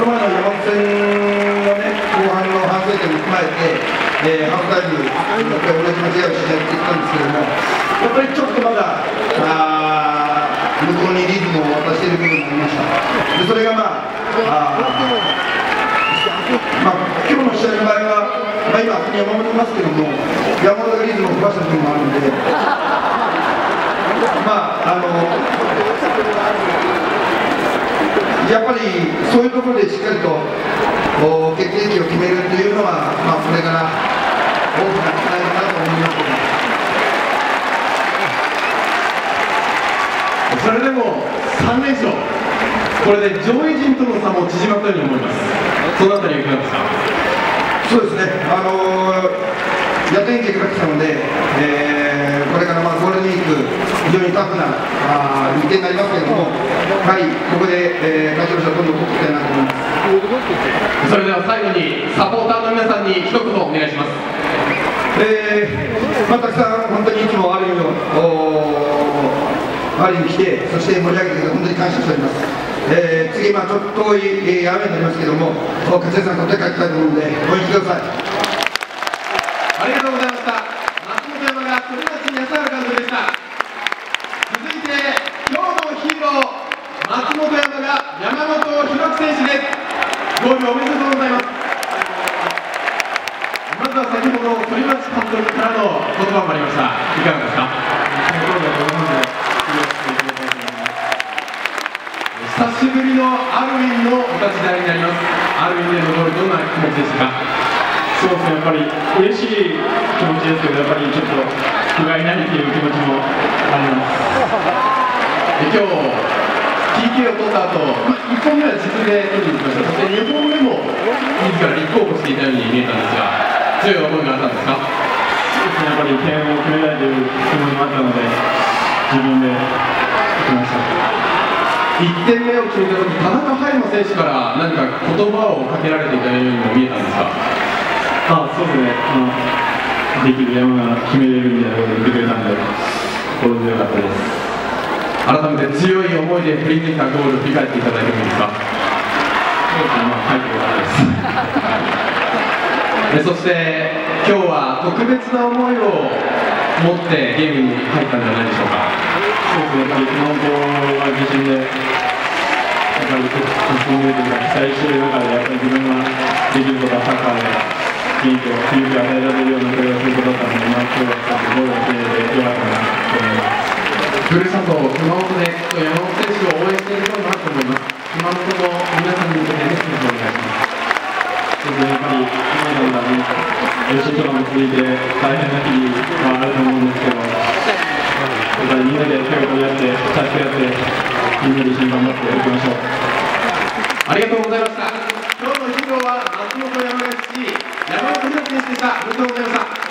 前の山手線のね、後半の反省点を踏まえて、ハーフタイム、やっぱり同じ間違いをしないって言ったんですけども、やっぱりちょっとまだ、向こうにリズムを渡している部分がありました。でそれが今日の試合の場合は、今、あそこに山本いますけども、山本がリズムを壊した部分もあるので、やっぱりそういうところでしっかりと決定機を決めるというのは、これから大きな課題かなと思います。 それでも3連勝、これで上位陣との差も縮まったように思います。そのあたりはいかがですか？ そうですね、やっていけなくてたので、これからゴールデンウィーク、非常にタフな日程になりますけれども、やはりここで勝ち星をどんどん取っていきたいなと思います。 それでは最後にサポーターの皆さんに一言お願いします。 たくさん本当にいつもある意味に来て、そして盛り上げてくれて本当に感謝しております。次、ちょっと遠い雨になりますけども、勝ちさん取って帰りたいと思うので、応援してください。 ありがとうございました。松本山が鳥町康原監督でした。続いて今日のヒーロー、松本山が山本博樹選手です。ゴールおめでとうございます。まずは先ほど鳥町監督からの言葉もありました。いかがですか？久しぶりのアルウィンのお立ち台になります。アルウィンでのゴール、どんな気持ちでしたか？ そうですね、やっぱり嬉しい気持ちですけど、やっぱりちょっと不甲斐ないという気持ちもあります。 今日 PK を取った後、1本目は自分で取りに行きました。そして2本目も自ら立候補していたように見えたんですが、強い思いがあったんですか？ そうですね、やっぱり点を決めたいという気持ちもあったので、自分で行きました。 1点目を決めたとき、田中海馬選手から何か言葉をかけられていたようにも見えたんですか？ そうですね、できる山が決めれるみたいなことを言ってくれたので、心強かったです。 改めて強い思いで振り抜いたゴールを振り返っていただいてもいいですか？ そうですね、入ってよかったです。 そして今日は特別な思いを持ってゲームに入ったんじゃないでしょうか？ そうですね、やっぱり熊本は自信で、やっぱり進んでいるというか、期待している中で、やっぱり自分ができることはサッカーで。元気を勇気を与えられるようなプレーをすることだったので、今日はゴールを決めれてよかったなと思います。 ふるさと熊本で山本選手を応援している人もあると思います。熊本の皆さんに向けてメッセージをお願いします。 そうですね、やっぱり今のような吉井とかも続いて大変な日々はあると思うんですけど、やっぱりみんなで手を取り合って助け合ってみんなで一緒に頑張っていきましょう。 ありがとうございました。今日のヒーローは松本山が山本博樹選手でした。ありがとうございました。